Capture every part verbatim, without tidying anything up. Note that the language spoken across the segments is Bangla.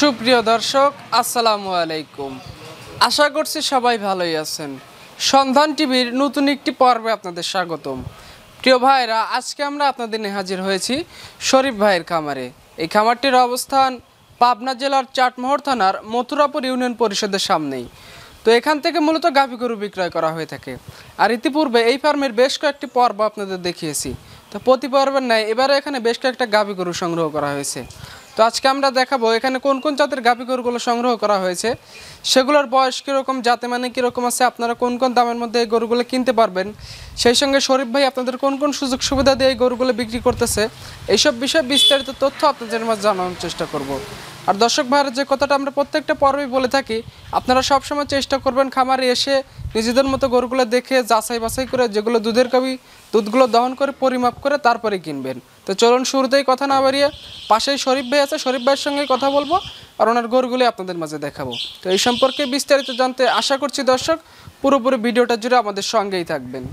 সুপ্রিয় দর্শক আসসালামু আলাইকুম। আশা করছি সবাই ভালোই আছেন। সন্ধান টিভির নতুন একটি পর্বে আপনাদের স্বাগতম। প্রিয় ভাইরা, আজকে আমরা আপনাদের নিয়ে হাজির হয়েছি শরীফ ভাইয়ের খামারে। এই খামারটির অবস্থান পাবনা জেলার চাটমোহর থানার মথুরাপুর ইউনিয়ন পরিষদের সামনেই। তো এখান থেকে মূলত গাভী গরু বিক্রয় করা হয়ে থাকে। আর ইতিপূর্বে এই ফার্মের বেশ কয়েকটি পর্ব আপনাদের দেখিয়েছি। তো প্রতি পর্বের ন্যায় এবারে এখানে বেশ কয়েকটা গাভী গরু সংগ্রহ করা হয়েছে। তো আজকে আমরা দেখাবো এখানে কোন কোন জাতের গাভী গরুগুলো সংগ্রহ করা হয়েছে, সেগুলোর বয়স কীরকম, জাতে মানে কীরকম আছে, আপনারা কোন কোন দামের মধ্যে এই গরুগুলো কিনতে পারবেন, সেই সঙ্গে শরীফ ভাই আপনাদের কোন কোন সুযোগ সুবিধা দিয়ে এই গরুগুলো বিক্রি করতেছে, এইসব বিষয়ে বিস্তারিত তথ্য আপনাদের মাঝে জানানোর চেষ্টা করব। আর দর্শক ভাইয়ের যে কথাটা আমরা প্রত্যেকটা পর্বেই বলে থাকি, আপনারা সবসময় চেষ্টা করবেন খামারে এসে নিজেদের মতো গরুগুলো দেখে যাচাই বাছাই করে যেগুলো দুধের গাভী দুধগুলো দহন করে পরিমাপ করে তারপরে কিনবেন। তো চলুন শুরুতেই কথা না বাড়িয়ে পাশেই শরীফ ভাই আছে, শরীফ ভাইয়ের সঙ্গে কথা বলবো আর ওনার গরুগুলি আপনাদের মাঝে দেখাবো। তো এই সম্পর্কে বিস্তারিত জানতে আশা করছি দর্শক পুরোপুরি ভিডিওটা জুড়ে আমাদের সঙ্গেই থাকবেন।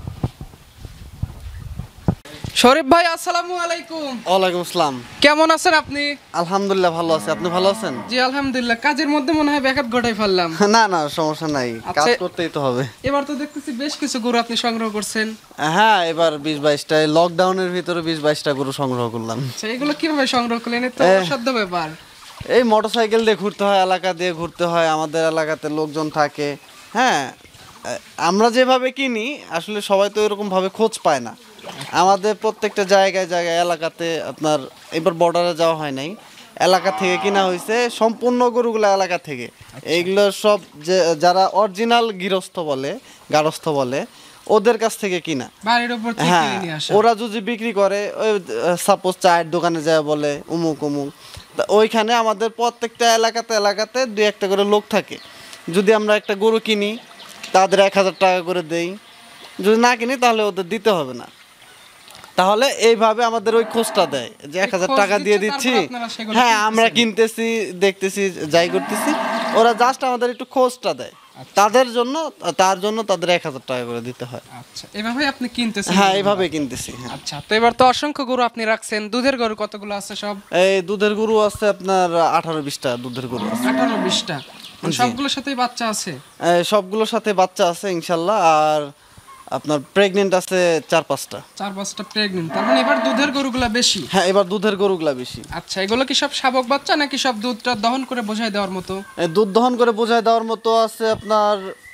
শরীফ ভাই আসসালামু আলাইকুম। ওয়ালাইকুম আসসালাম। কেমন আছেন আপনি? আলহামদুলিল্লাহ ভালো আছি, আপনি ভালো আছেন? জি আলহামদুলিল্লাহ। কাজের মধ্যে মনে হয় ব্যাঘাত ঘটাই ফেললাম। না না সমস্যা নাই, কাজ করতেই তো হবে। এবার তো দেখতেছি বেশ কিছু গরু আপনি সংগ্রহ করছেন। হ্যাঁ, এবার বিশ বাইশটা লকডাউনের ভিতরে বিশ বাইশটা গরু সংগ্রহ করলাম। আচ্ছা, এগুলো কিভাবে সংগ্রহ করলেন? এটা তো অসাধ্য ব্যাপার। এই মোটরসাইকেল দিয়ে ঘুরতে হয়, এলাকা দিয়ে ঘুরতে হয়, আমাদের এলাকাতে লোকজন থাকে। হ্যাঁ, আমরা যেভাবে কিনি আসলে সবাই তো এরকম ভাবে খোঁজ পায় না। আমাদের প্রত্যেকটা জায়গায় জায়গায় এলাকাতে আপনার এবার বর্ডারে যাওয়া হয় নাই, এলাকা থেকে কিনা হয়েছে সম্পূর্ণ গরুগুলো এলাকা থেকে। এইগুলো সব যে যারা অরিজিনাল গৃহস্থ বলে, গারস্থ বলে, ওদের কাছ থেকে কিনা। হ্যাঁ, ওরা যদি বিক্রি করে ওই সাপোজ চায়ের দোকানে যায় বলে উমুক উমুক, তা ওইখানে আমাদের প্রত্যেকটা এলাকাতে এলাকাতে দুই একটা করে লোক থাকে। যদি আমরা একটা গরু কিনি তাদের এক হাজার টাকা করে দেই, যদি না কিনি তাহলে ওদের দিতে হবে না। তাহলে এইভাবে আমাদের ওই খোঁজটা দেয় যে এক হাজার টাকা দিয়ে দিচ্ছি, হ্যাঁ আমরা কিনতেছি, দেখতেছি, যাই করতেছি, ওরা জাস্ট আমাদের একটু খোঁজটা দেয়। তাদের জন্য তার জন্য তাদের এক হাজার টাকা করে দিতে হয়। আচ্ছা, এভাবে আপনি কিনতেছেন? হ্যাঁ, এইভাবে কিনতেছি। আচ্ছা, তো এবার তো অসংখ্য গরু আপনি রাখছেন। দুধের গরু কতগুলো আছে সব? এই দুধের গরু আছে আপনার আঠারো বিশটা দুধের গরু আছে। আঠারো বিশটা সবগুলোর সাথেই বাচ্চা আছে? সবগুলোর সাথে বাচ্চা আছে ইনশাল্লাহ। আর আপনার প্রেগনেন্ট আছে চার পাঁচটা। চার পাঁচটা প্রেগনেন্ট, তার মানে এবার দুধের গরুগুলা বেশি? হ্যাঁ, এবার দুধের গরুগুলা বেশি। আচ্ছা, এগুলো কি সব শাবক বাচ্চা নাকি সব দুধটা দহন করে বোঝাই দেওয়ার মতো? দুধ দহন করে বোঝাই দেওয়ার মতো আছে আপনার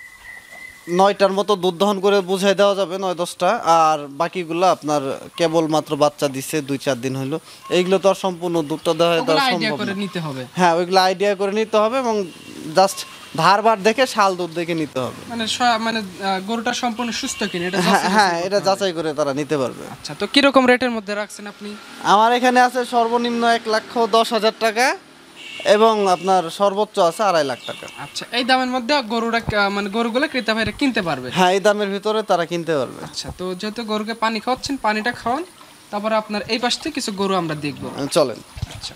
নয়টার মতো দুধ দহন করে বোঝাই দেওয়া যাবে, নয় দশটা। আর বাকিগুলো আপনার কেবল মাত্র বাচ্চা দিচ্ছে, দুই চার দিন হইলো। এইগুলো তো আর সম্পূর্ণ দুধটা দেওয়া দেওয়া সম্ভব না। হ্যাঁ, ওইগুলো আইডিয়া করে নিতে হবে এবং জাস্ট ধারবার দেখে শাল দুধ দেখে নিতে হবে। মানে মানে গরুটা সম্পূর্ণ সুস্থ কিনা এটা? হ্যাঁ, এটা যাচাই করে তারা নিতে পারবে। আচ্ছা, তো কিরকম রেটের মধ্যে রাখছেন আপনি? আমার এখানে আছে সর্বনিম্ন এক লক্ষ দশ হাজার টাকা এবং আপনার সর্বোচ্চ আছে আড়াই লাখ টাকা। আচ্ছা, এই দামের মধ্যে গরুটা মানে গরুগুলো ক্রেতা ভাইরা কিনতে পারবে? হ্যাঁ, এই দামের ভিতরে তারা কিনতে পারবে। আচ্ছা, তো যেহেতু গরুকে পানি খাওয়াচ্ছেন, পানিটা খাওয়ান, তারপরে আপনার এই পাশ থেকে কিছু গরু আমরা দেখবো। চলেন। আচ্ছা,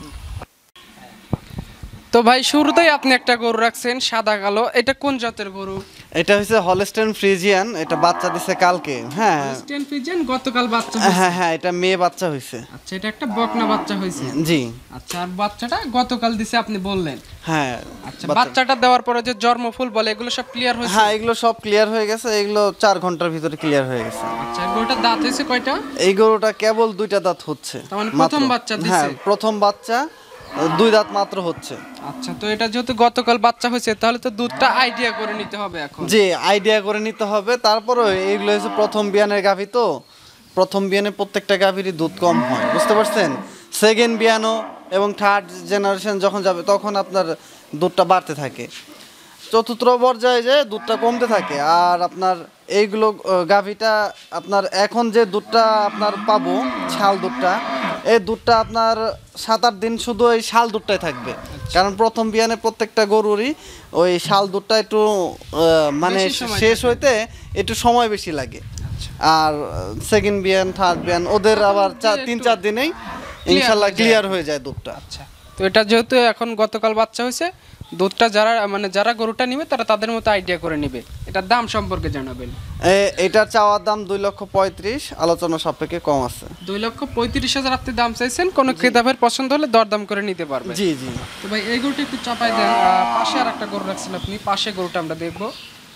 তো ভাই শুরুতেই আপনি একটা গরু রাখছেন সাদা কালো, এটা কোন জাতের গরু? এটা হচ্ছে হলস্টেইন ফ্রিজিয়ান, এটা বাচ্চা দিছে কালকে। হ্যাঁ, হলস্টেইন ফ্রিজিয়ান গতকাল বাচ্চা হয়েছে? হ্যাঁ হ্যাঁ, এটা মেয়ে বাচ্চা হয়েছে। আচ্ছা, এটা একটা বকনা বাচ্চা হয়েছে? জি। আচ্ছা, আর বাচ্চাটা গতকাল দিছে আপনি বললেন? হ্যাঁ। আচ্ছা, বাচ্চাটা দেওয়ার পরে যে জন্মফুল বলে এগুলো সব ক্লিয়ার হয়েছে? হ্যাঁ, এগুলো সব ক্লিয়ার হয়ে গেছে, এগুলো চার ঘন্টার ভিতরে ক্লিয়ার হয়ে গেছে। আচ্ছা, গরুটার দাঁত হয়েছে কয়টা? এই গরুটা কেবল দুইটা দাঁত হচ্ছে। তার মানে প্রথম বাচ্চা দিছে? হ্যাঁ, প্রথম বাচ্চা, দুই দাঁত মাত্র হচ্ছে। আচ্ছা, তো এটা যেহেতু গতকাল বাচ্চা হয়েছে তাহলে তো দুধটা আইডিয়া করে নিতে হবে এখন? জি, আইডিয়া করে নিতে হবে। তারপরে এইগুলো হচ্ছে প্রথম বিয়ানের গাভী, তো প্রথম বিয়ানে প্রত্যেকটা গাভীরই দুধ কম হয়, বুঝতে পারছেন? সেকেন্ড বিয়ানো এবং থার্ড জেনারেশন যখন যাবে তখন আপনার দুধটা বাড়তে থাকে, চতুর্থ পর্যায়ে যে দুধটা কমতে থাকে। আর আপনার এইগুলো গাভীটা আপনার এখন যে দুধটা আপনার পাবো শাল দুধটা, এই দুধটা আপনার সাত আট দিন শুধু এই শাল দুধটাই থাকবে। কারণ প্রথম বিয়ানে প্রত্যেকটা গরুরই ওই শাল দুধটা একটু মানে শেষ হইতে একটু সময় বেশি লাগে। আর সেকেন্ড বিয়ান থার্ড বিয়ান ওদের আবার তিন চার দিনেই ইনশাল্লাহ ক্লিয়ার হয়ে যায় দুধটা। আচ্ছা, তো এটা যেহেতু এখন গতকাল বাচ্চা হয়েছে, দুধটা যারা মানে যারা গরুটা নিবে তারা তাদের মতো আইডিয়া করে নিবে। এটার দাম সম্পর্কে জানাবেন। এ- এটার চাওয়ার দাম দুই লক্ষ পঁয়ত্রিশ, আলোচনা সাপেক্ষে কম আছে। দুই লক্ষ পঁয়ত্রিশ হাজার আপনি দাম চাইছেন, কোনো ক্রেতাভের পছন্দ হলে দরদাম করে নিতে পারবে। জি জি। তো ভাই এই গরুটা একটু চাপাই দেন। আহ, পাশে আর একটা গরু রাখছেন আপনি, পাশে গরুটা আমরা দেখবো।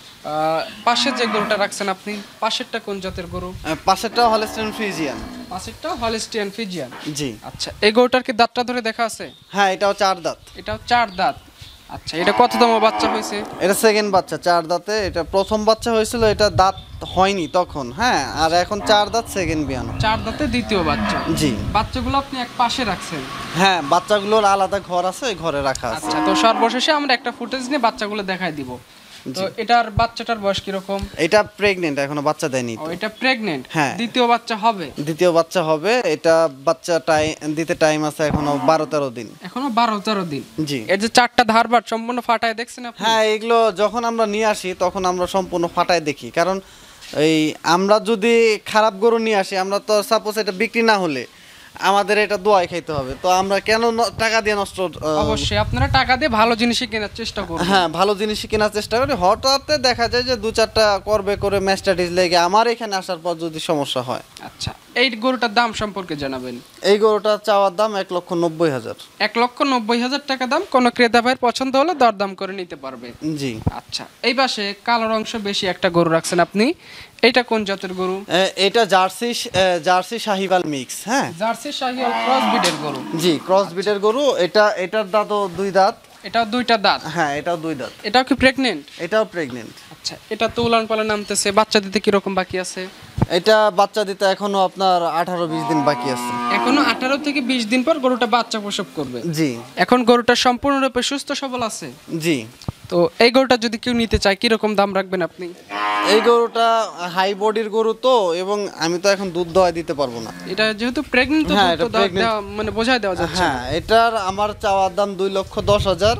আহ, পাশে যে গরুটা রাখছেন আপনি, পাশেরটা কোন জাতের গরু? আহ, পাশেরটা হলস্টেইন ফ্রিজিয়ান। পাশেরটা হলস্টিয়ান ফিজিয়ান। জি। আচ্ছা, এই গরুটার কি দাঁতটা ধরে দেখা আছে? হ্যাঁ, এটাও চার দাঁত। এটাও চার দাঁত। আচ্ছা, এটা কততম বাচ্চা হয়েছে? এটা সেকেন্ড বাচ্চা, চার দাঁতে। এটা প্রথম বাচ্চা হয়েছিল, এটা দাঁত হয়নি তখন, হ্যাঁ। আর এখন চার দাঁত, সেকেন্ড বিয়ানো। চার দাঁতে দ্বিতীয় বাচ্চা। জি। বাচ্চাগুলো আপনি এক পাশে রাখছেন? হ্যাঁ, বাচ্চাগুলোর আলাদা ঘর আছে, ওই ঘরে রাখা আছে। আচ্ছা, তো সর্বশেষে আমরা একটা ফুটেজ নিয়ে বাচ্চাগুলো দেখাই দিব। তো এটার বাচ্চাটার বয়স কিরকম? এটা প্রেগনেন্ট, এখনো বাচ্চা দেয়নি ও, তো। এটা প্রেগনেন্ট। হ্যাঁ। দ্বিতীয় বাচ্চা হবে? দ্বিতীয় বাচ্চা হবে। এটা বাচ্চা টাইম দিতে টাইম আছে এখনো বারো তেরো দিন। এখনো বারো তেরো দিন। জি। এর যে চারটা ধারবাট সম্পূর্ণ ফাটায় দেখছেন আপনি? হ্যাঁ, এগুলো যখন আমরা নিয়ে আসি তখন আমরা সম্পূর্ণ ফাটায় দেখি, কারণ এই আমরা যদি খারাপ গরু নিয়ে আসি, আমরা তো সাপোজ এটা বিক্রি না হলে আমাদের এটা দোয়াই খাইতে হবে, তো আমরা কেন ন- টাকা দিয়ে নষ্ট আহ, অবশ্যই আপনারা টাকা দিয়ে ভালো জিনিসই কেনার চেষ্টা করুন। হ্যাঁ, ভালো জিনিসই কেনার চেষ্টা করি। হঠাৎ দেখা যায় যে দু চারটা করবে করে ম্যাস্টাডিজ লেগে আমার এখানে আসার পর যদি সমস্যা হয়। আচ্ছা, এই গরুটার দাম সম্পর্কে জানাবেন। এই গরুটা চাওয়ার দাম এক লক্ষ নব্বই হাজার। এক লক্ষ নব্বই হাজার টাকা দাম, কোনো ক্রেতা ভাইয়ের পছন্দ হলে দরদাম করে নিতে পারবে। জি। আচ্ছা, এই পাশে কালোর অংশ বেশি একটা গরু রাখছেন আপনি, এটা কোন জাতের গরু? এ- এটা জার্সি এ, জার্সি শাহিওয়াল মিক্স। হ্যাঁ, জার্সি শাহিওয়াল ক্রস ব্রিডের গরু। জি, ক্রস বিটের গরু। এটা এটার দাঁতও দুই দাঁত। এটাও দুইটা দাঁত। হ্যাঁ, এটাও দুই দাঁত। এটাও কি প্রেগনেন্ট? এটাও প্রেগনেন্ট। আচ্ছা, এটা তো উলান পালান নামতেছে, বাচ্চা দিতে কিরকম বাকি আছে? এটা বাচ্চা দিতে এখনো আপনার আঠারো বিশ দিন বাকি আছে। এখনো আঠারো থেকে বিশ দিন পর গরুটা বাচ্চা প্রসব করবে। জি। এখন গরুটা সম্পূর্ণরূপে সুস্থ সবল আছে। জি। তো এই গরুটা যদি কেউ নিতে চায় কিরকম দাম রাখবেন আপনি? এই গরুটা হাই বডির গরু তো, এবং আমি তো এখন দুধ দোয়াই দিতে পারবো না। এটা যেহেতু প্রেগনেন্ট, তো হ্যাঁ, দুধ তো এটা দেওয়া- pregnant। দেওয়া- মানে বোঝাই দেওয়া যাচ্ছে না। হ্যাঁ, এটার আমার চাওয়ার দাম দুই লক্ষ দশ হাজার,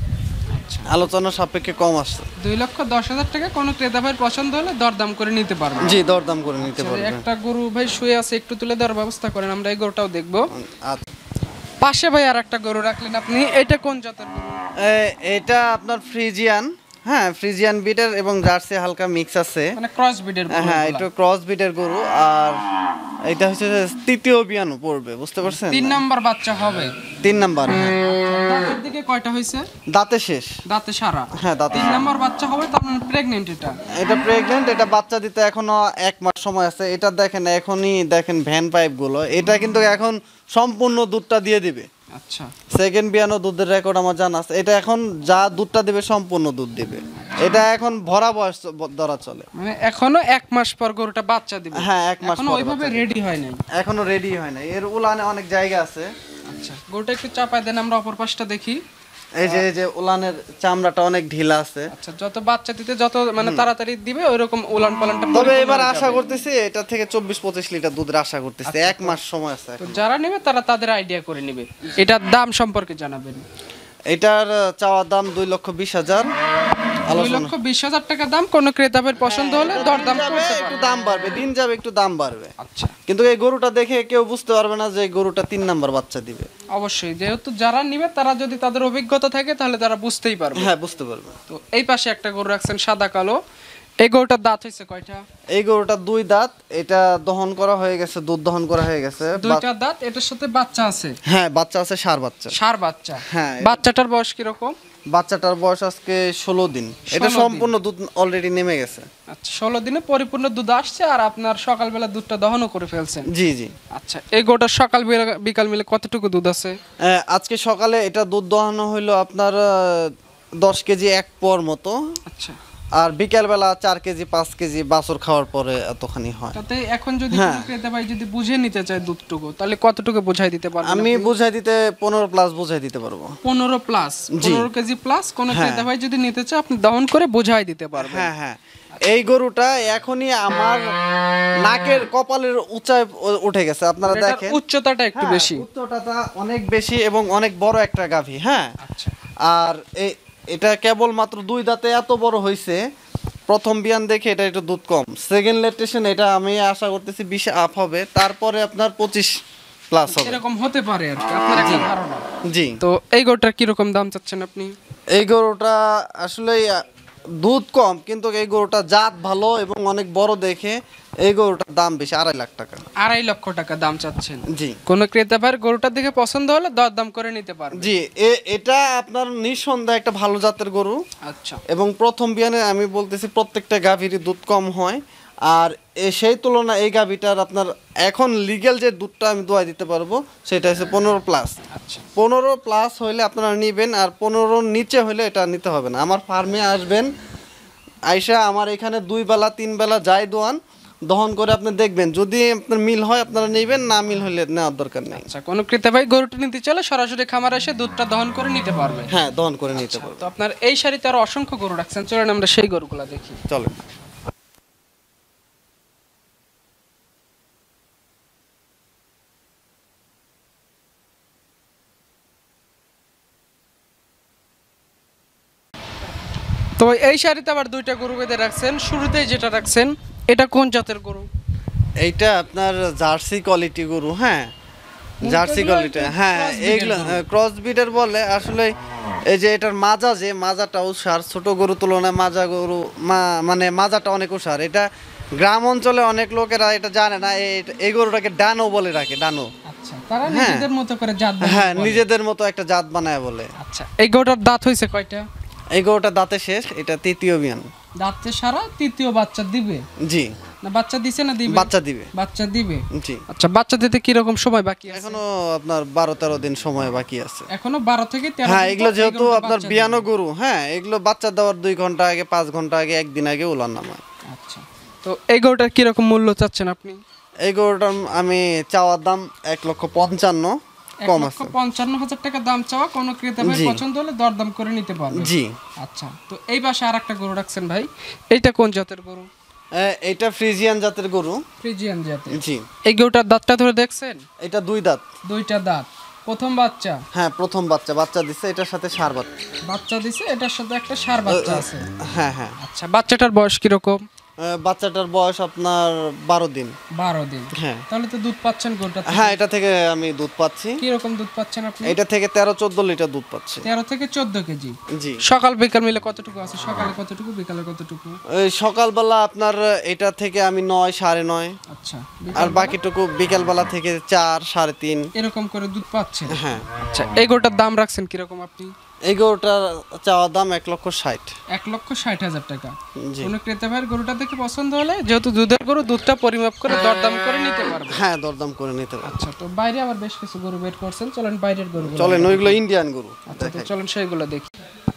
আলোচনা সাপেক্ষে কম আসছে। দুই লক্ষ দশ হাজার টাকা, কোনো ক্রেতা ভাইয়ের পছন্দ হলে দরদাম করে নিতে পারবে। জি, দরদাম করে নিতে পারবে। একটা গরু ভাই শুয়ে আছে, একটু তুলে দেওয়ার ব্যবস্থা করেন, আমরা এই গরুটাও দেখবো। আচ্ছা। পাশে ভাই আর একটা গরু রাখলেন আপনি, এটা কোন জাতের গরু? এ- এটা আপনার ফ্রিজিয়ান। হ্যাঁ, ফ্রিজিয়ান বিটের এবং জার্সি হালকা মিক্স আছে। মানে ক্রস ব্রিডের গরু। হ্যাঁ, একটু ক্রস বিটের গরু। আর এটা হচ্ছে যে তৃতীয় বিয়ানো পড়বে, বুঝতে পারছেন? তিন নাম্বার বাচ্চা হবে। তিন নাম্বার। দাঁতের দিকে কয়টা হয়েছে? দাঁতে শেষ। দাঁতে সারা। হ্যাঁ, দাঁতে তিন শেষ। নাম্বার বাচ্চা হবে, তার মানে প্রেগনেন্ট এটা। এটা প্রেগনেন্ট। এটা বাচ্চা দিতে এখনো এক মাস সময় আছে। এটা দেখেন, এখনই দেখেন ভ্যান পাইপ গুলো, এটা কিন্তু এখন সম্পূর্ণ দুধটা দিয়ে দিবে। আচ্ছা, সেকেন্ড বিয়ানো দুধের রেকর্ড আমার জানা আছে। এটা এখন যা দুধটা দিবে সম্পূর্ণ দুধ দিবে। এটা এখন ভরা বয়স চ- ধরা চলে। মানে এখনো এক মাস পর গরুটা বাচ্চা দিবে। হ্যাঁ, এক মাস এখনো পর ওইভাবে বাচ্চা রেডি হয় নাই। এখনো রেডি হয় না। এর উলানে অনেক জায়গা আছে। আচ্ছা, গরুটা একটু চাপায় দেন, আমরা অপর পাশটা দেখি। এই যে এই যে উলানের চামড়াটা অনেক ঢিলা আছে। আচ্ছা, যত বাচ্চা দিতে যত মানে তাড়াতাড়ি দিবে ওইরকম উলান পালানটা তবে পরিপূর্ণ এবার হয়ে আশা যাবে। করতেছি এটা থেকে চব্বিশ পঁচিশ লিটার দুধের আশা করতেছি। এক মাস সময় আছে তো এখন। যারা নেবে তারা তাদের আইডিয়া করে নেবে। এটার দাম সম্পর্কে জানাবেন। এটার চাওয়ার দাম দুই লক্ষ বিশ হাজার। দুই আলোচনা লক্ষ বিশ হাজার টাকা দাম, কোনো ক্রেতাদের পছন্দ হলে দরদাম যাবে, করতে একটু পারবে। দাম বাড়বে, দিন যাবে একটু দাম বাড়বে। আচ্ছা, কিন্তু এই গরুটা দেখে কেউ বুঝতে পারবে না যে এই গরুটা তিন নাম্বার বাচ্চা দিবে। অবশ্যই যেহেতু যারা নিবে তারা যদি তাদের অভিজ্ঞতা থাকে তাহলে তারা বুঝতেই পারবে। হ্যাঁ, বুঝতে পারবে। তো এই পাশে একটা গরু রাখছেন সাদা কালো, এই গরুটার দাঁত হয়েছে কয়টা? এই গরুটা দুই দাঁত। এটা দহন করা হয়ে গেছে, দুধ দহন করা হয়ে গেছে। দুইটা দাঁত, এটার সাথে বাচ্চা আছে। হ্যাঁ, বাচ্চা আছে, সার বাচ্চা। সার বাচ্চা। হ্যাঁ। বাচ্চাটার বয়স কিরকম? বাচ্চাটার বয়স আজকে ষোলো দিন। এটা ষোলো দিন। সম্পূর্ণ দুধ অলরেডি নেমে গেছে। আচ্ছা, ষোলো দিনে পরিপূর্ণ দুধ আসছে, আর আপনার সকালবেলা দুধটা দহনও করে ফেলছেন। জি জি। আচ্ছা, এই গরুটার সকাল বেলা- বিকাল মিলে কতটুকু দুধ আছে? আহ, আজকে সকালে এটা দুধ দহানো হইলো আপনার আহ, দশ কেজি এক পর মতো। আচ্ছা, আর বিকেলবেলা চার কেজি পাঁচ কেজি বাছর খাওয়ার পরে এতখানি হয়। তাতে এখন যদি হ্যাঁ। কোনো ক্রেতা ভাই যদি বুঝে নিতে চায় দুধটুকু, তাহলে কতটুকু বোঝাই দিতে পারবেন? আমি বুঝাই দিতে পনেরো প্লাস বুঝাই দিতে পারবো। পনেরো প্লাস, জি। পনেরো কেজি প্লাস কোনো হ্যাঁ। ক্রেতা ভাই যদি নিতে চায় আপনি দহন করে বোঝাই দিতে পারবেন। হ্যাঁ হ্যাঁ। এই গরুটা এখনই আমার নাকের কপালের উঁচায় উ- উঠে গেছে, আপনারা এটার দেখেন। উচ্চতাটা একটু হ্যাঁ, বেশি। উচ্চতাটা অনেক বেশি এবং অনেক বড় একটা গাভী। হ্যাঁ। আচ্ছা, আর এই এটা কেবল মাত্র দুই দাঁতে এত বড় হয়েছে। প্রথম বিয়ান দেখে এটা একটু দুধ কম। সেকেন্ড ল্যাকটেশন এটা আমি আশা করতেছি বিশ আপ হবে, তারপরে আপনার পঁচিশ প্লাস হবে, এরকম হতে পারে আর কি আপনার একটা ধারণা। জি। তো এই গরুটার কিরকম দাম চাচ্ছেন আপনি? এই গরুটা আসলে দুধ কম, কিন্তু এই গরুটা জাত ভালো এবং অনেক বড় দেখে এই গরুটার দাম বেশি, আড়াই লাখ টাকা। আড়াই লক্ষ টাকা দাম চাচ্ছেন। জি। কোন ক্রেতা ভাইয়ের গরুটা দেখে পছন্দ হলে দরদাম করে নিতে পারবে। জি, এ- এটা আপনার নিঃসন্দেহে একটা ভালো জাতের গরু। আচ্ছা, এবং প্রথম বিয়ানে আমি বলতেছি প্রত্যেকটা গাভীরই দুধ কম হয়, আর এ- সেই তুলনায় এই গাভীটার আপনার এখন লিগ্যাল যে দুধটা আমি দোয়াই দিতে পারবো সেটা হচ্ছে পনেরো প্লাস। আচ্ছা, পনেরো প্লাস হইলে আপনারা নেবেন, আর পনেরোর নিচে হলে এটা নিতে হবে না। আমার ফার্মে আসবেন, আইসা আমার এখানে দুই বেলা তিন বেলা যাই দোয়ান দহন করে আপনি দেখবেন, যদি আপনার মিল হয় আপনারা নেবেন, না মিল হলে নেওয়ার দরকার নেই। আচ্ছা। কোন ক্রেতা ভাই গরুটা নিতে চাইলে সরাসরি খামার এসে দুধটা দহন করে নিতে পারবে। হ্যাঁ, দহন করে নিতে পারবো। তো আপনার এই শাড়িতে আরো অসংখ্য গরু রাখছেন, চলেন আমরা সেই গরুগুলা দেখি। চলেন। তো এই শাড়িতে আবার দুইটা গরু বেঁধে রাখছেন, শুরুতেই যেটা রাখছেন এটা কোন জাতের গরু? এইটা আপনার জার্সি কোয়ালিটি গরু। হ্যাঁ, জার্সি এগুলো কোয়ালিটি। একটু হ্যাঁ, cross breed এইগুলো এর গরু। ক্রস বিটের বলে আসলে। এই যে এটার মাজা, যে মাজাটা উষার, ছোট গরু তুলনায় মাজা গরু মা- মানে মাজাটা অনেক উষার। এটা গ্রাম অঞ্চলে অনেক লোকেরা এটা জানে না, এই- এই গরুটাকে ডানো বলে রাখে, ডানো। আচ্ছা, তারা হ্যাঁ। নিজেদের মতো করে জাত বানিয়ে হ্যাঁ, বলে। নিজেদের মতো একটা জাত বানায় বলে। আচ্ছা, এই গরুটার দাঁত হয়েছে কয়টা? এই গরুটা দাঁতে শেষ, এটা তৃতীয় বিয়ান। দাঁতে সারা, তৃতীয় বাচ্চা দিবে জি, না বাচ্চা দিছে না দিবে? বাচ্চা দিবে। বাচ্চা দিবে। জি, আচ্ছা, বাচ্চা দিতে কি রকম সময় বাকি আছে? এখনো আপনার বারো তেরো দিন সময় বাকি আছে। এখনো বারো থেকে তেরো হ্যাঁ, দিন এগুলো পর এই যেহেতু গরুটা আপনার বাচ্চা বিয়ানো দিবে। গরু, হ্যাঁ, এগুলো বাচ্চা দেওয়ার দুই ঘন্টা আগে, পাঁচ ঘন্টা আগে, একদিন আগে উলান নামায়। আচ্ছা, তো এই গরুটার কি রকম মূল্য চাচ্ছেন আপনি? এই গরুটার আমি চাওয়ার দাম এক লক্ষ পঞ্চান্ন, এক কম লক্ষ আছে। পঞ্চান্ন হাজার টাকা দাম চাওয়া, কোনো ক্রেতা ভাই জি। পছন্দ হলে দরদাম করে নিতে পারবে। জি। আচ্ছা, তো এই পাশে আর একটা গরু রাখছেন ভাই, এইটা কোন জাতের গরু? এ- এটা ফ্রিজিয়ান জাতের গরু। ফ্রিজিয়ান জাতের। জি। এই গরুটার দাঁতটা ধরে দেখছেন? এটা দুই দাঁত। দুইটা দাঁত, প্রথম বাচ্চা। হ্যাঁ, প্রথম বাচ্চা বাচ্চা দিচ্ছে, এটার সাথে সার বাচ্চা। বাচ্চা দিছে, এটার সাথে একটা ষাঁড় বাচ্চা আছে। হ্যাঁ, হ্যাঁ। আচ্ছা, বাচ্চাটার বয়স কিরকম? এ, বাচ্চাটার বয়স আপনার বারো দিন। বারো দিন। হ্যাঁ। তাহলে তো দুধ পাচ্ছেন গরুটা থেকে। হ্যাঁ, এটা থেকে আমি দুধ পাচ্ছি। কি রকম দুধ পাচ্ছেন আপনি? এটা থেকে তেরো চোদ্দ লিটার দুধ পাচ্ছি। তেরো থেকে চোদ্দ কেজি। জি। সকাল বিকাল মিলে কতটুকু আছে? সকালে কতটুকু, বিকালে কতটুকু? এই সকালবেলা আপনার এটা থেকে আমি নয়, সাড়ে নয়, আচ্ছা, আর বিকালবেলা বাকিটুকু বিকেলবেলা থেকে চার, সাড়ে তিন। এরকম করে দুধ পাচ্ছেন। হ্যাঁ। আচ্ছা, এই গরুটার দাম রাখছেন কিরকম আপনি? এই গরুটার চাওয়া দাম এক লক্ষ ষাট। এক লক্ষ ষাট হাজার টাকা। জি। কোনো ক্রেতা ভাইয়ের গরুটা দেখে পছন্দ হলে, যেহেতু দুধের গরু, দুধটা পরিমাপ করে দরদাম করে নিতে পারবে। হ্যাঁ, দরদাম করে নিতে পারবে। আচ্ছা, তো বাইরে আবার বেশ কিছু গরু বের করছেন, চলেন বাইরের গরু। চলেন, ওইগুলো ইন্ডিয়ান গরু আচ্ছা, তো দেখাই। চলেন সেইগুলো দেখি।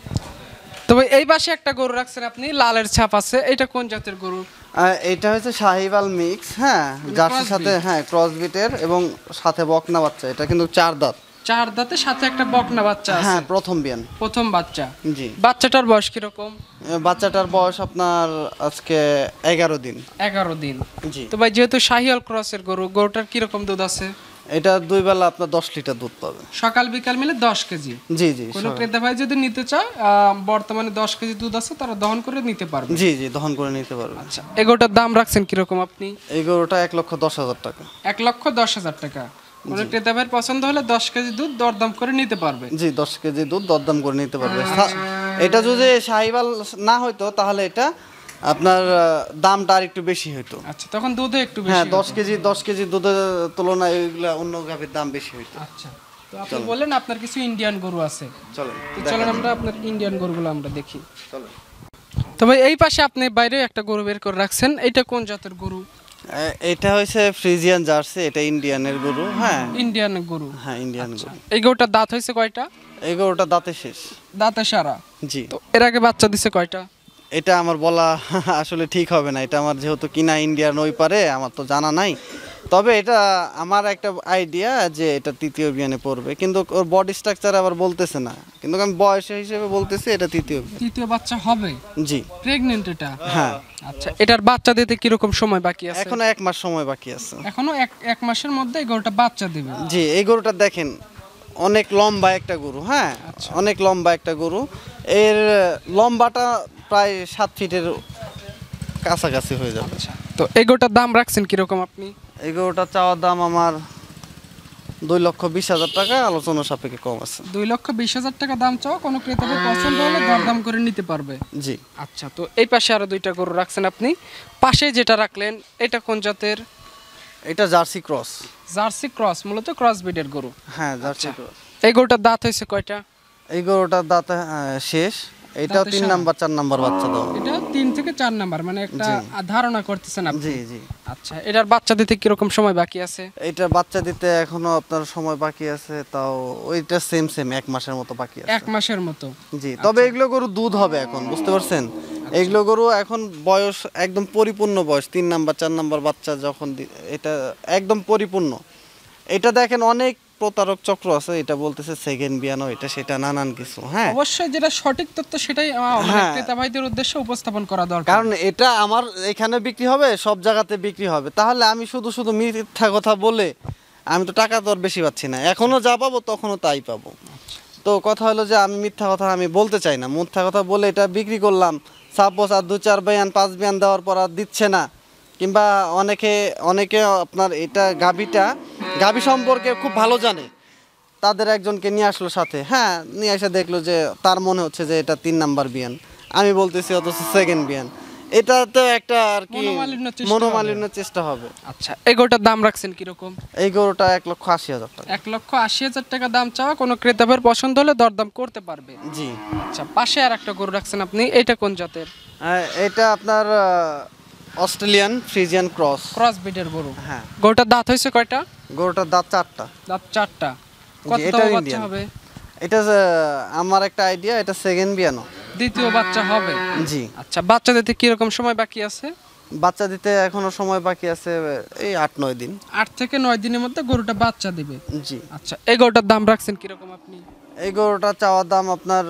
তবে এই পাশে একটা গরু রাখছেন আপনি, লালের ছাপ আছে, এটা কোন জাতের গরু? আহ, এটা হচ্ছে শাহিওয়াল মিক্স। হ্যাঁ, জার্সির সাথে, হ্যাঁ, ক্রস বিটের এবং সাথে বকনা বাচ্চা। এটা কিন্তু চার দাঁত। চার দাঁতের সাথে একটা বকনা বাচ্চা আছে। হ্যাঁ, প্রথম বিয়ান। প্রথম বাচ্চা। জি। বাচ্চাটার বয়স কিরকম? এ, বাচ্চাটার বয়স আপনার আজকে এগারো দিন। এগারো দিন। জি। তো ভাই, যেহেতু শাহিওয়াল ক্রসের গরু, গরুটার কিরকম দুধ আছে? এটা দুই বেলা আপনার দশ লিটার দুধ পাবে। সকাল বিকাল মিলে দশ কেজি। জি, জি। কোনো সব- ক্রেতা ভাই যদি নিতে চায়, আহ, বর্তমানে দশ কেজি দুধ আছে, তারা দহন করে নিতে পারবে। জি, জি, দহন করে নিতে পারবে। আচ্ছা, এই গরুটার দাম রাখছেন কিরকম আপনি? এই গরুটা এক লক্ষ দশ হাজার টাকা। এক লক্ষ দশ হাজার টাকা। কোনো ক্রেতা ভাইয়ের পছন্দ হলে দশ কেজি দুধ দরদাম করে নিতে পারবে। জি, দশ কেজি দুধ দরদাম করে নিতে পারবে। সা- এটা যদি শাহিওয়াল না হইতো তাহলে এটা আপনার আহ, দামটা আর একটু বেশি হইতো। আচ্ছা, তখন দুধে একটু হ্যাঁ, বেশি দশ হতো। কেজি দশ কেজি দুধের তুলনায় ওইগুলা অন্য গাভীর দাম বেশি হইতো। আচ্ছা, তো আপনি বললেন আপনার কিছু ইন্ডিয়ান গরু আছে, চলেন, তো চলেন আমরা আপনার ইন্ডিয়ান গরুগুলো আমরা দেখি। চলেন। তো ভাই, এই পাশে আপনি বাইরে একটা গরু বের করে রাখছেন, এটা কোন জাতের গরু? এ- এটা হচ্ছে ফ্রিজিয়ান জার্সি, এটা ইন্ডিয়ানের গরু। হ্যাঁ, ইন্ডিয়ান গরু। হ্যাঁ, ইন্ডিয়ান গরু। এই গরুটার দাঁত হয়েছে কয়টা? এই গরুটা দাঁতে শেষ। দাঁতে সারা। জি। তো এর আগে বাচ্চা দিছে কয়টা? এটা আমার বলা আসলে ঠিক হবে না, এটা আমার যেহেতু কিনা ইন্ডিয়ান ওই পারে, আমার তো জানা নাই। তবে এটা আমার একটা আইডিয়া যে এটা তৃতীয় বিয়ানে পড়বে, কিন্তু ওর বডি স্ট্রাকচার আবার বলতেছে না, কিন্তু আমি বয়স হিসেবে বলতেছি এটা তৃতীয় বিয়ান। তৃতীয় বাচ্চা হবে? জি। প্রেগনেন্ট এটা? হ্যাঁ। আচ্ছা, এটার বাচ্চা দিতে কিরকম সময় বাকি আছে? এখনো এক মাস সময় বাকি আছে। এখনো এক এক মাসের মধ্যে এই গরুটা বাচ্চা দিবে। জি। এই গরুটা দেখেন, অনেক লম্বা একটা গরু। হ্যাঁ, অনেক লম্বা একটা গরু। এর লম্বাটা প্রায় সাত ফিটের কাছাকাছি হয়ে যাবে। তো এই গরুটার দাম রাখছেন কিরকম আপনি? এই গরুটা চাওয়ার দাম আমার দুই লক্ষ বিশ হাজার টাকা আলোচনা সাপেক্ষে কম আছে। দুই লক্ষ বিশ হাজার টাকা দাম চাও, কোনো ক্রেতাদের পছন্দ হলে দরদাম করে নিতে পারবে। জি। আচ্ছা, তো এই পাশে আরো দুইটা গরু রাখছেন আপনি, পাশে যেটা রাখলেন এটা কোন জাতের? এটা জার্সি ক্রস। জার্সি ক্রস, মূলত ক্রস ব্রিডের গরু। হ্যাঁ, জার্সি ক্রস। এই গরুটার দাঁত হয়েছে কয়টা? এই গরুটার দাঁত আহ, শেষ। এটাও দাঁতে তিন সারা। নাম্বার চার নাম্বার বাচ্চা দাও। এটা তিন থেকে চার নাম্বার, মানে একটা জি। ধারণা করতেছেন আপনি। জি জি। আচ্ছা, এটার বাচ্চা দিতে কিরকম সময় বাকি আছে? এটা বাচ্চা দিতে এখনো আপনার সময় বাকি আছে, তাও ওইটা সেম সেম এক মাসের মতো বাকি আছে। এক মাসের মতো। জি, তবে এগুলো গরু দুধ হবে এখন, বুঝতে পারছেন? এগুলো গরু এখন বয়স একদম পরিপূর্ণ বয়স, তিন নাম্বার চার নাম্বার বাচ্চা যখন দি- এটা একদম পরিপূর্ণ। এটা দেখেন অনেক প্রতারক চক্র আছে, এটা বলতেছে সেকেন্ড বিয়ানো, এটা সেটা নানান কিছু। হ্যাঁ, অবশ্যই যেটা সঠিক তথ্য সেটাই আহ, মানে হ্যাঁ। ক্রেতা ভাইদের উদ্দেশ্যে উপস্থাপন করা দরকার। কারণ এটা আমার এখানে বিক্রি হবে, সব জায়গাতে বিক্রি হবে, তাহলে আমি শুধু শুধু মিথ্যা কথা বলে আমি তো টাকা তো আর বেশি পাচ্ছি না, এখনো যা পাবো তখনও তাই পাবো। তো কথা হলো যে আমি মিথ্যা কথা আমি বলতে চাই না, মিথ্যা কথা বলে এটা বিক্রি করলাম, সাপোজ আর দু চার বিয়ান পাঁচ বিয়ান দেওয়ার পর আর দিচ্ছে না, কিংবা অনেকে অনেকে আপনার এটা গাভীটা গাভী সম্পর্কে খুব ভালো জানে, তাদের একজনকে নিয়ে আসলো সাথে, হ্যাঁ নিয়ে এসে দেখলো যে তার মনে হচ্ছে যে এটা তিন নাম্বার বিয়ান, আমি বলতেছি অথচ সেকেন্ড বিয়ান, এটা তো একটা আর কি মনোমালিন্যের চেষ্টা মনোমালিন্যের চেষ্টা হবে। আচ্ছা, এই গরুটার দাম রাখছেন কিরকম? এই গরুটা এক লক্ষ আশি হাজার টাকা। এক লক্ষ আশি হাজার টাকা দাম চাওয়া, কোনো ক্রেতা ভাইয়ের পছন্দ হলে দরদাম করতে পারবে। জি। আচ্ছা, পাশে আর একটা গরু রাখছেন আপনি, এটা কোন জাতের? আহ, এটা আপনার আহ, অস্ট্রেলিয়ান ফ্রিজিয়ান ক্রস। ক্রস ব্রিডের গরু। হ্যাঁ, গরুটার দাঁত হয়েছে কয়টা? গরুটার দাঁত চারটা। দাঁত চারটা। জি, কত এটাও বাচ্চা ইন্ডিয়ান। হবে? এটা যে, আমার একটা আইডিয়া, এটা সেকেন্ড বিয়ানো। দ্বিতীয় বাচ্চা হবে। জি। আচ্ছা, বাচ্চা দিতে কিরকম সময় বাকি আছে? বাচ্চা দিতে এখনো সময় বাকি আছে এই আট নয় দিন। আট থেকে নয় দিনের মধ্যে গরুটা বাচ্চা দিবে। জি। আচ্ছা, এই গরুটার দাম রাখছেন কিরকম আপনি? এই গরুটা চাওয়ার দাম আপনার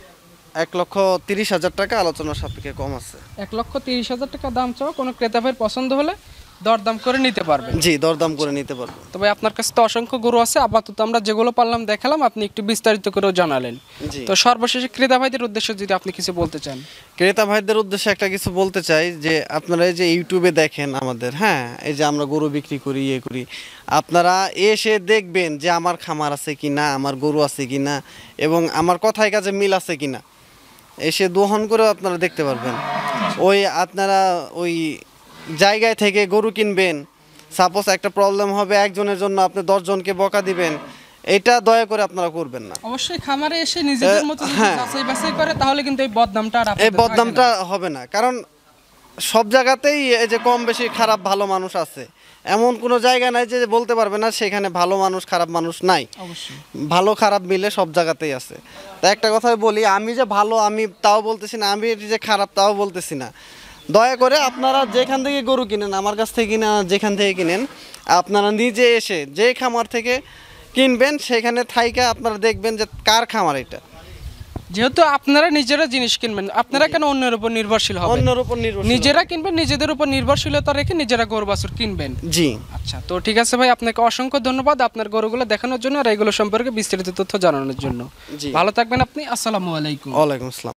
এক লক্ষ তিরিশ হাজার টাকা, আলোচনার সাপেক্ষে কম আছে। এক লক্ষ তিরিশ হাজার টাকা দাম চাও, কোনো ক্রেতা ভাইয়ের পছন্দ হলে দরদাম করে নিতে পারবেন। জি, দরদাম করে নিতে পারবো। তবে আপনার কাছে তো অসংখ্য গরু আছে, আপাতত আমরা যেগুলো পারলাম দেখালাম, আপনি একটু বিস্তারিত করেও জানালেন। জি। তো সর্বশেষে ক্রেতা ভাইদের উদ্দেশ্যে যদি আপনি কিছু বলতে চান। ক্রেতা ভাইদের উদ্দেশ্যে একটা কিছু বলতে চাই, যে আপনারা এই যে ইউটিউবে দেখেন আমাদের, হ্যাঁ এই যে আমরা গরু বিক্রি করি ইয়ে করি, আপনারা এসে দেখবেন যে আমার খামার আছে কি না, আমার গরু আছে কি না, এবং আমার কথায় কাজে মিল আছে কি না, এসে দোহন করেও আপনারা দেখতে পারবেন। ওই আপনারা ওই জায়গায় থেকে গরু কিনবেন, সাপোজ একটা প্রবলেম হবে একজনের জন্য আপনি দশজনকে বকা দিবেন, এটা দয়া করে আপনারা করবেন না। অবশ্যই খামারে এসে নিজেদের মতো যদি হ্যাঁ। যাচাই বাছাই করে, তাহলে কিন্তু এই বদনামটা আর এই আপনাদের বদনামটা থাকে না। হবে না, কারণ সব জায়গাতেই এই যে কম বেশি খারাপ ভালো মানুষ আছে, এমন কোনো জায়গা নাই যে বলতে পারবে না সেখানে ভালো মানুষ খারাপ মানুষ নাই। অবশ্যই। ভালো খারাপ মিলে সব জায়গাতেই আছে। তা একটা কথাই বলি, আমি যে ভালো আমি তাও বলতেছি না, আমি যে খারাপ তাও বলতেছি না। দয়া করে আপনারা যেখান থেকে গরু কিনেন, আমার কাছ থেকে কিনা যেখান থেকে কিনেন, আপনারা নিজে এসে যে খামার থেকে কিনবেন সেখানে থাইকা আপনারা দেখবেন যে কার খামার এটা। যেহেতু আপনারা নিজেরা জিনিস কিনবেন, আপনারা কেন অন্যের উপর নির্ভরশীল হবেন? অন্যের উপর নির্ভর নিজেরা কিনবেন, নিজেদের উপর নির্ভরশীলতা রেখে নিজেরা গরু বাছুর কিনবেন। জি। আচ্ছা, তো ঠিক আছে ভাই, আপনাকে অসংখ্য ধন্যবাদ আপনার গরুগুলো দেখানোর জন্য আর এগুলো সম্পর্কে বিস্তারিত তথ্য জানানোর জন্য। জি। ভালো থাকবেন আপনি। আসসালামু আলাইকুম। ওয়ালাইকুম আসসালাম।